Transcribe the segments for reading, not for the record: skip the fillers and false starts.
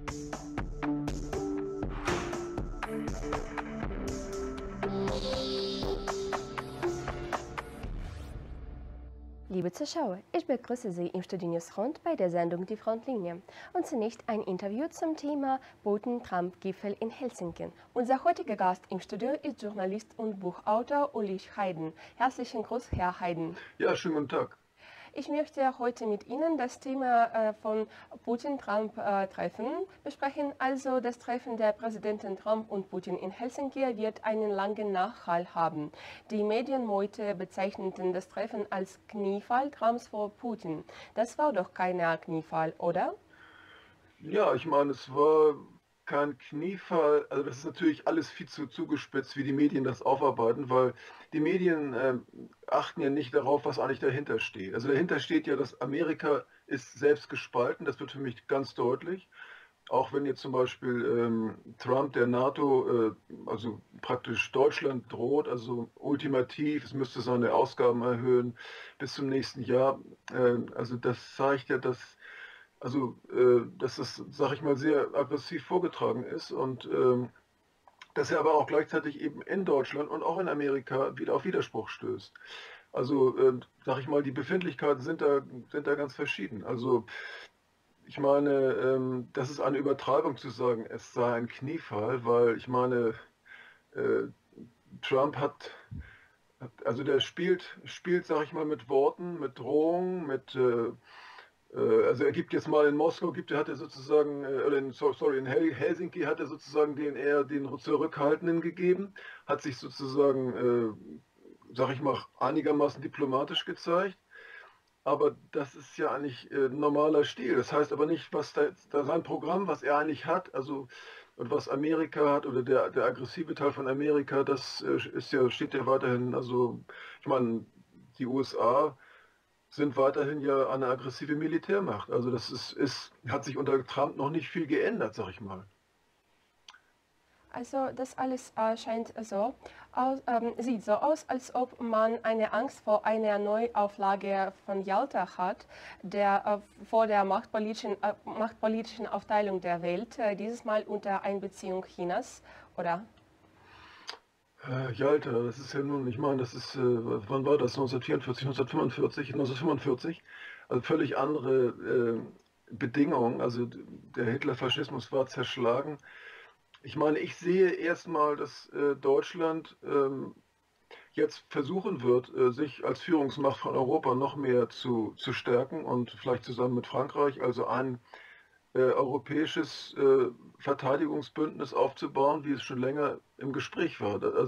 Liebe Zuschauer, ich begrüße Sie im Studio Front bei der Sendung Die Frontlinie. Und zunächst ein Interview zum Thema Putin-Trump-Gipfel in Helsinki. Unser heutiger Gast im Studio ist Journalist und Buchautor Ulrich Heiden. Herzlichen Gruß, Herr Heiden. Ja, schönen guten Tag. Ich möchte heute mit Ihnen das Thema von Putin-Trump-Treffen besprechen. Also das Treffen der Präsidenten Trump und Putin in Helsinki wird einen langen Nachhall haben. Die Medienmeute bezeichneten das Treffen als Kniefall Trumps vor Putin. Das war doch kein Kniefall, oder? Ja, ich meine, es war kein Kniefall. Also das ist natürlich alles viel zu zugespitzt, wie die Medien das aufarbeiten, weil die Medien achten ja nicht darauf, was eigentlich dahinter steht. Also dahinter steht ja, dass Amerika ist selbst gespalten. Das wird für mich ganz deutlich. Auch wenn jetzt zum Beispiel Trump der NATO, also praktisch Deutschland droht, also ultimativ, es müsste seine Ausgaben erhöhen bis zum nächsten Jahr. Also das zeigt ja, dass das, sag ich mal, sehr aggressiv vorgetragen ist und dass er aber auch gleichzeitig eben in Deutschland und auch in Amerika wieder auf Widerspruch stößt. Also, sag ich mal, die Befindlichkeiten sind da ganz verschieden. Also, ich meine, das ist eine Übertreibung zu sagen, es sei ein Kniefall, weil ich meine, äh, Trump also der spielt, sag ich mal, mit Worten, mit Drohungen, also er gibt jetzt mal in Moskau, hat er sozusagen, oder in Helsinki hat er sozusagen den Zurückhaltenden gegeben, hat sich sozusagen, sag ich mal, einigermaßen diplomatisch gezeigt. Aber das ist ja eigentlich normaler Stil. Das heißt aber nicht, was da sein Programm, was er eigentlich hat, also und was Amerika hat oder der aggressive Teil von Amerika, das steht ja weiterhin, also ich meine, die USA sind weiterhin ja eine aggressive Militärmacht. Also hat sich unter Trump noch nicht viel geändert, sag ich mal. Also das alles sieht so aus, als ob man eine Angst vor einer Neuauflage von Jalta hat, vor der machtpolitischen Aufteilung der Welt, dieses Mal unter Einbeziehung Chinas, oder? Jalta, das ist ja nun, ich meine, wann war das? 1944, 1945? Also völlig andere Bedingungen. Also der Hitlerfaschismus war zerschlagen. Ich meine, ich sehe erstmal, dass Deutschland jetzt versuchen wird, sich als Führungsmacht von Europa noch mehr zu stärken und vielleicht zusammen mit Frankreich, also ein europäisches Verteidigungsbündnis aufzubauen, wie es schon länger im Gespräch war. Also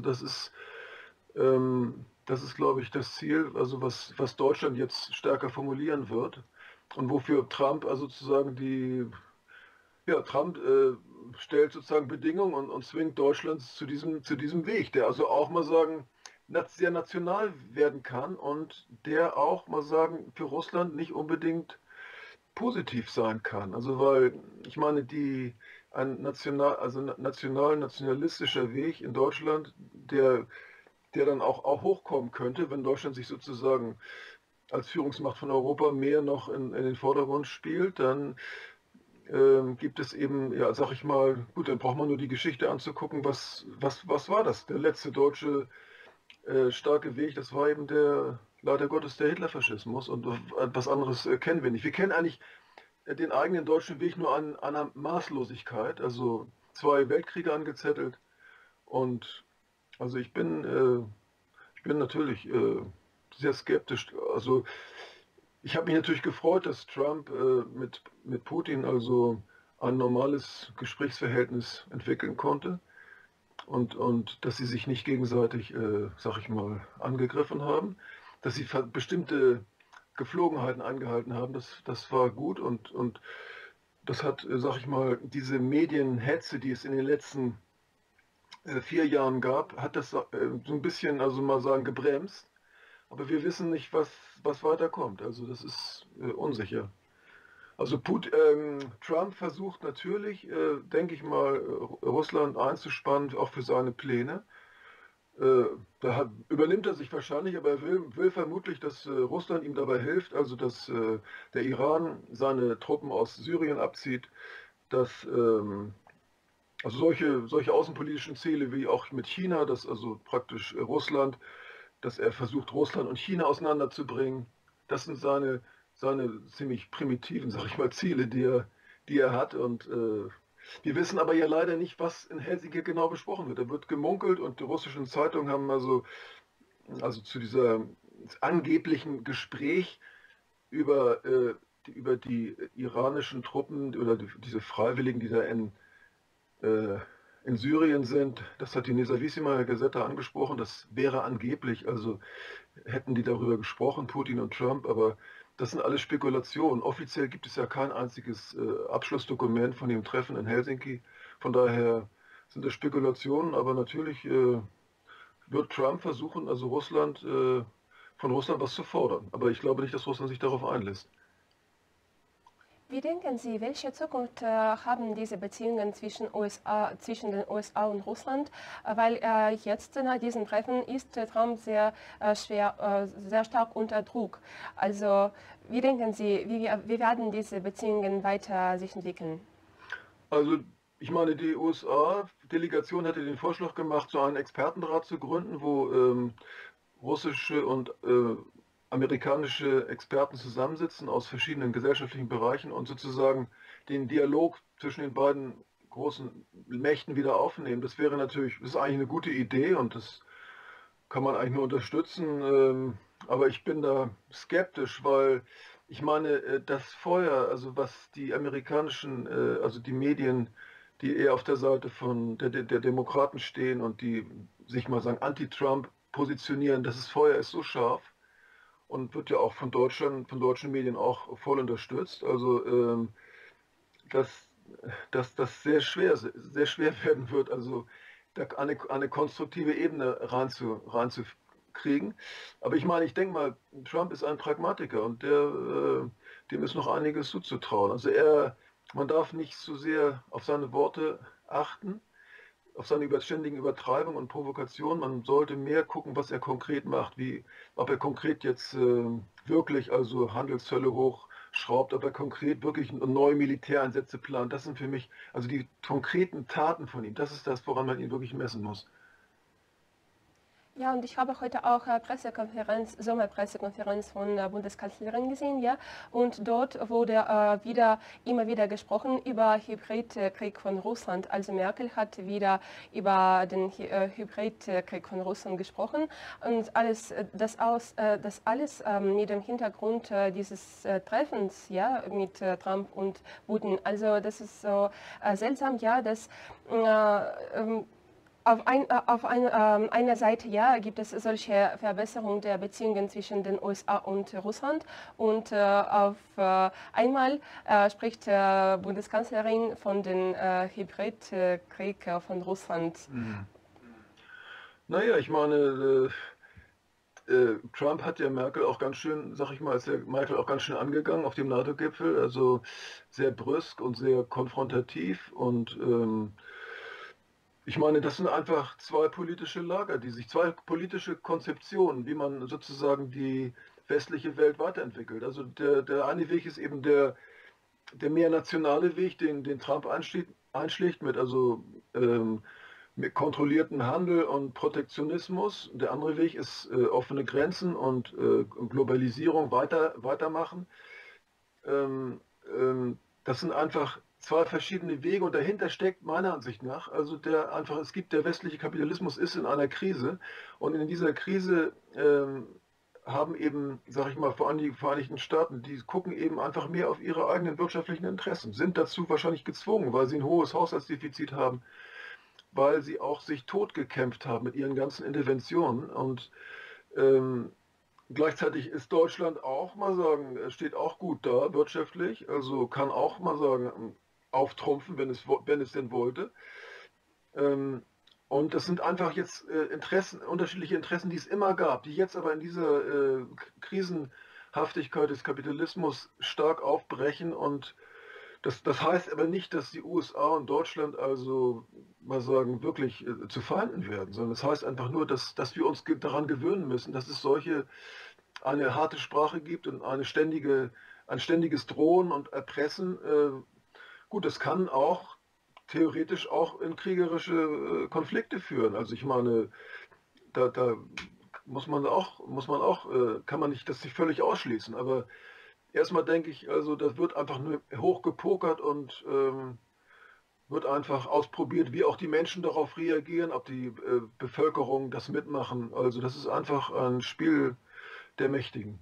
das ist, glaube ich, das Ziel, also was Deutschland jetzt stärker formulieren wird und wofür Trump also sozusagen Trump stellt sozusagen Bedingungen und zwingt Deutschland zu diesem Weg, der also auch mal sagen, sehr national werden kann und der auch mal sagen, für Russland nicht unbedingt positiv sein kann. Also weil, ich meine, nationalistischer Weg in Deutschland, der dann auch hochkommen könnte, wenn Deutschland sich sozusagen als Führungsmacht von Europa mehr noch in den Vordergrund spielt, dann gibt es eben, ja, sag ich mal, gut, dann braucht man nur die Geschichte anzugucken, was war das? Der letzte deutsche starke Weg, das war eben leider Gottes, der Hitlerfaschismus und was anderes kennen wir nicht. Wir kennen eigentlich den eigenen deutschen Weg nur an einer Maßlosigkeit, also 2 Weltkriege angezettelt und also ich bin natürlich sehr skeptisch. Also ich habe mich natürlich gefreut, dass Trump mit Putin also ein normales Gesprächsverhältnis entwickeln konnte und dass sie sich nicht gegenseitig, sag ich mal, angegriffen haben, dass sie bestimmte Geflogenheiten eingehalten haben, das war gut und das hat, sag ich mal, diese Medienhetze, die es in den letzten 4 Jahren gab, hat das so ein bisschen, also mal sagen, gebremst. Aber wir wissen nicht, was weiterkommt. Also das ist unsicher. Also Trump versucht natürlich, denke ich mal, Russland einzuspannen, auch für seine Pläne. Übernimmt er sich wahrscheinlich, aber er will vermutlich, dass Russland ihm dabei hilft, also dass der Iran seine Truppen aus Syrien abzieht, dass also solche außenpolitischen Ziele wie auch mit China, dass also praktisch Russland, dass er versucht, Russland und China auseinanderzubringen, das sind seine ziemlich primitiven, sag ich mal, Ziele, die er hat. Und wir wissen aber ja leider nicht, was in Helsinki genau besprochen wird. Da wird gemunkelt und die russischen Zeitungen haben also zu dieser angeblichen Gespräch über die iranischen Truppen oder diese Freiwilligen, die da äh, in Syrien sind, das hat die Nezavisima Gazeta angesprochen, das wäre angeblich, also hätten die darüber gesprochen, Putin und Trump, aber das sind alles Spekulationen. Offiziell gibt es ja kein einziges Abschlussdokument von dem Treffen in Helsinki. Von daher sind das Spekulationen, aber natürlich wird Trump versuchen, also von Russland was zu fordern. Aber ich glaube nicht, dass Russland sich darauf einlässt. Wie denken Sie, welche Zukunft haben diese Beziehungen zwischen den USA und Russland? Weil jetzt nach diesem Treffen ist Trump sehr stark unter Druck. Also wie denken Sie, wie werden diese Beziehungen weiter sich entwickeln? Also ich meine, die USA-Delegation hatte den Vorschlag gemacht, so einen Expertenrat zu gründen, wo russische und amerikanische Experten zusammensitzen aus verschiedenen gesellschaftlichen Bereichen und sozusagen den Dialog zwischen den beiden großen Mächten wieder aufnehmen. Das ist eigentlich eine gute Idee und das kann man eigentlich nur unterstützen. Aber ich bin da skeptisch, weil ich meine, das Feuer, also was die amerikanischen, also die Medien, die eher auf der Seite der Demokraten stehen und die sich mal sagen anti-Trump positionieren, das Feuer ist so scharf und wird ja auch von deutschen Medien auch voll unterstützt. Also dass, dass das sehr schwer werden wird, also da eine konstruktive Ebene reinzukriegen. Aber ich meine, ich denke mal, Trump ist ein Pragmatiker und dem ist noch einiges zuzutrauen. Also man darf nicht so sehr auf seine Worte achten, auf seine ständigen Übertreibungen und Provokationen. Man sollte mehr gucken, was er konkret macht, ob er konkret jetzt wirklich also Handelszölle hochschraubt, ob er konkret wirklich neue Militäreinsätze plant. Das sind für mich also die konkreten Taten von ihm. Das ist das, woran man ihn wirklich messen muss. Ja, und ich habe heute auch Sommerpressekonferenz von der Bundeskanzlerin gesehen, ja, und dort wurde immer wieder gesprochen über Hybridkrieg von Russland. Also Merkel hat wieder über den Hybridkrieg von Russland gesprochen und das alles mit dem Hintergrund dieses Treffens, ja, mit Trump und Putin. Also das ist so seltsam, ja, dass einer Seite ja, gibt es solche Verbesserungen der Beziehungen zwischen den USA und Russland und auf einmal spricht Bundeskanzlerin von dem Hybridkrieg von Russland. Mhm. Naja, ich meine, Trump hat ja Merkel auch ganz schön, sag ich mal, ist ja Merkel auch ganz schön angegangen auf dem NATO-Gipfel, also sehr brüsk und sehr konfrontativ und ich meine, das sind einfach zwei politische Lager, zwei politische Konzeptionen, wie man sozusagen die westliche Welt weiterentwickelt. Also der eine Weg ist eben der mehr nationale Weg, den Trump einschlägt mit kontrollierten Handel und Protektionismus. Der andere Weg ist offene Grenzen und Globalisierung weitermachen. Das sind einfach zwei verschiedene Wege und dahinter steckt meiner Ansicht nach, also der westliche Kapitalismus ist in einer Krise und in dieser Krise haben eben, sage ich mal, vor allem die Vereinigten Staaten, die gucken eben einfach mehr auf ihre eigenen wirtschaftlichen Interessen, sind dazu wahrscheinlich gezwungen, weil sie ein hohes Haushaltsdefizit haben, weil sie auch sich totgekämpft haben mit ihren ganzen Interventionen und ähm, gleichzeitig ist Deutschland auch mal sagen, es steht auch gut da wirtschaftlich, also kann auch mal sagen, auftrumpfen, wenn es denn wollte. Ähm, und das sind einfach jetzt unterschiedliche Interessen, die es immer gab, die jetzt aber in dieser Krisenhaftigkeit des Kapitalismus stark aufbrechen. Und das heißt aber nicht, dass die USA und Deutschland also mal sagen, wirklich zu Feinden werden, sondern es heißt einfach nur, dass wir uns daran gewöhnen müssen, dass es eine harte Sprache gibt und ein ständiges Drohen und Erpressen. Gut, es kann auch theoretisch auch in kriegerische Konflikte führen. Also ich meine, da kann man nicht das nicht völlig ausschließen. Aber erstmal denke ich, also das wird einfach nur hoch gepokert und wird einfach ausprobiert, wie auch die Menschen darauf reagieren, ob die Bevölkerung das mitmachen. Also das ist einfach ein Spiel der Mächtigen.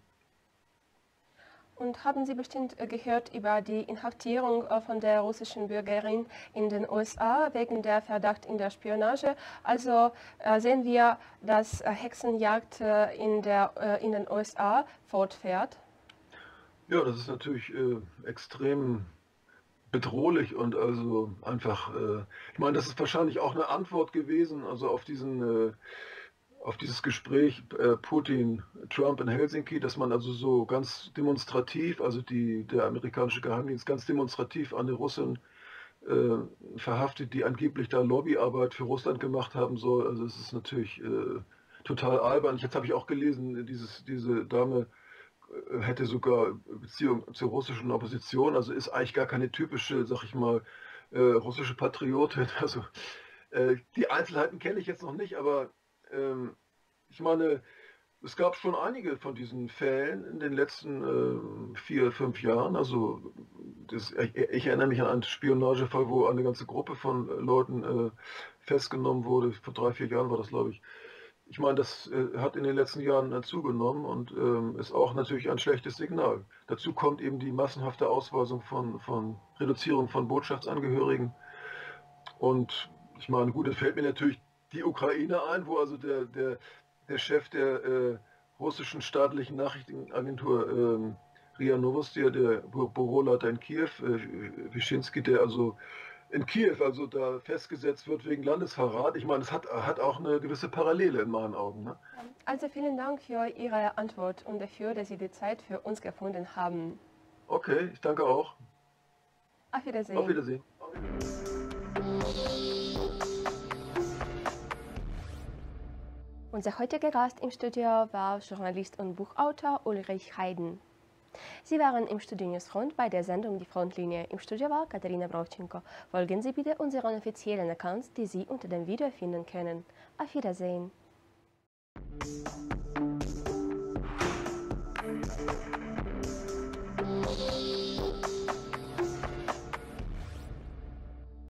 Und haben Sie bestimmt gehört über die Inhaftierung von der russischen Bürgerin in den USA wegen der Verdacht in der Spionage? Also sehen wir, dass Hexenjagd in den USA fortfährt. Ja, das ist natürlich extrem bedrohlich und also einfach, ich meine, das ist wahrscheinlich auch eine Antwort gewesen, also auf dieses Gespräch Putin-Trump in Helsinki, dass man also so ganz demonstrativ, also der amerikanische Geheimdienst ganz demonstrativ eine Russin verhaftet, die angeblich da Lobbyarbeit für Russland gemacht haben soll. Also es ist natürlich total albern. Jetzt habe ich auch gelesen, diese Dame hätte sogar Beziehung zur russischen Opposition, also ist eigentlich gar keine typische, sag ich mal, russische Patriotin. Also die Einzelheiten kenne ich jetzt noch nicht, aber ähm, ich meine, es gab schon einige von diesen Fällen in den letzten 4, 5 Jahren. Also ich erinnere mich an einen Spionagefall, wo eine ganze Gruppe von Leuten festgenommen wurde. Vor 3, 4 Jahren war das, glaube ich. Ich meine, das hat in den letzten Jahren zugenommen und ist auch natürlich ein schlechtes Signal. Dazu kommt eben die massenhafte Ausweisung von Reduzierung von Botschaftsangehörigen. Und ich meine, gut, es fällt mir natürlich die Ukraine ein, wo also der Chef der russischen staatlichen Nachrichtenagentur RIA Novosti, der Büroleiter in Kiew, Wyszynski, der also in Kiew also da festgesetzt wird wegen Landesverrat. Ich meine, es hat auch eine gewisse Parallele in meinen Augen. Ne? Also vielen Dank für Ihre Antwort und dafür, dass Sie die Zeit für uns gefunden haben. Okay, ich danke auch. Auf Wiedersehen. Auf Wiedersehen. Unser heutiger Gast im Studio war Journalist und Buchautor Ulrich Heiden. Sie waren im Studio Newsfront bei der Sendung Die Frontlinie. Im Studio war Katharina Brovchenko. Folgen Sie bitte unseren offiziellen Accounts, die Sie unter dem Video finden können. Auf Wiedersehen.